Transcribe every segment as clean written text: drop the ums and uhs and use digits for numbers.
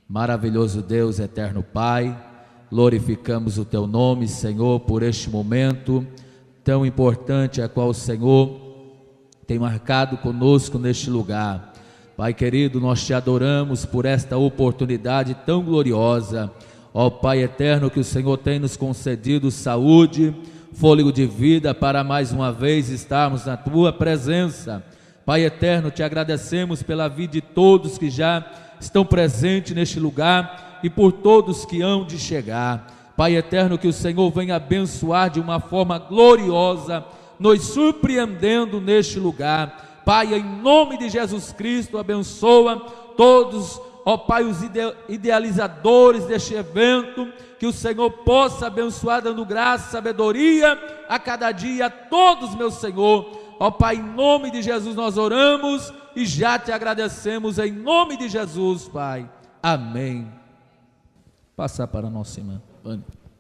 Maravilhoso Deus, eterno Pai, glorificamos o Teu nome, Senhor, por este momento tão importante, a qual o Senhor tem marcado conosco neste lugar. Pai querido, nós Te adoramos por esta oportunidade tão gloriosa. Ó Pai eterno, que o Senhor tem nos concedido saúde, fôlego de vida, para mais uma vez estarmos na Tua presença. Pai eterno, Te agradecemos pela vida de todos que já estão presentes neste lugar e por todos que hão de chegar. Pai eterno, que o Senhor venha abençoar de uma forma gloriosa, nos surpreendendo neste lugar. Pai, em nome de Jesus Cristo, abençoa todos, ó Pai, os idealizadores deste evento, que o Senhor possa abençoar, dando graça, sabedoria a cada dia a todos, meu Senhor. Ó Pai, em nome de Jesus nós oramos e já Te agradecemos, em nome de Jesus, Pai. Amém. Passar para a nossa irmã Vânia.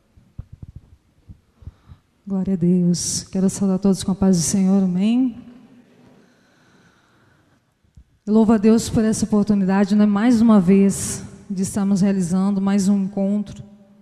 Glória a Deus. Quero saudar todos com a paz do Senhor, amém. Eu louvo a Deus por essa oportunidade, né? Mais uma vez, de estarmos realizando mais um encontro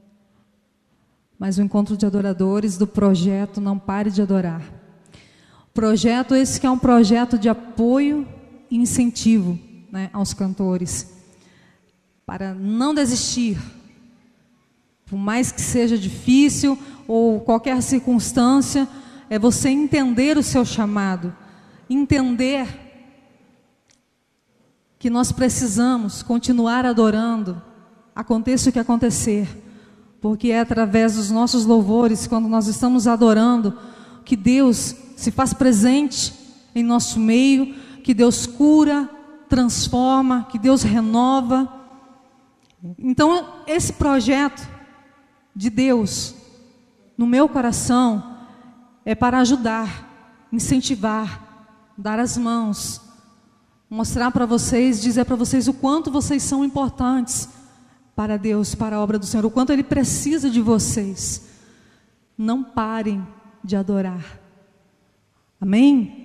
de adoradores do projeto Não Pare de Adorar. Projeto esse que é um projeto de apoio e incentivo, né, aos cantores, para não desistir, por mais que seja difícil ou qualquer circunstância, é você entender o seu chamado, entender que nós precisamos continuar adorando, aconteça o que acontecer, porque é através dos nossos louvores, quando nós estamos adorando, que Deus se faz presente em nosso meio, que Deus cura, transforma, que Deus renova. Então, esse projeto de Deus no meu coração é para ajudar, incentivar, dar as mãos, mostrar para vocês, dizer para vocês o quanto vocês são importantes para Deus, para a obra do Senhor, o quanto Ele precisa de vocês. Não parem de adorar. Amém?